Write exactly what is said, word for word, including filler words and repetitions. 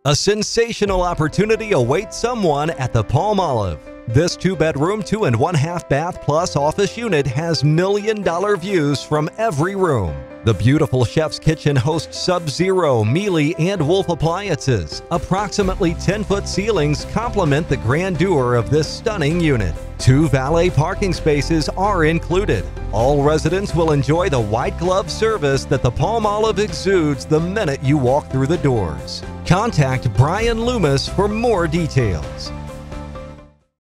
A sensational opportunity awaits someone at the Palmolive. This two-bedroom, two and one-half bath plus office unit has million-dollar views from every room. The beautiful chef's kitchen hosts Sub-Zero, Mealy, and Wolf appliances. Approximately ten-foot ceilings complement the grandeur of this stunning unit. Two valet parking spaces are included. All residents will enjoy the white glove service that the Palmolive exudes the minute you walk through the doors. Contact Brian Loomis for more details.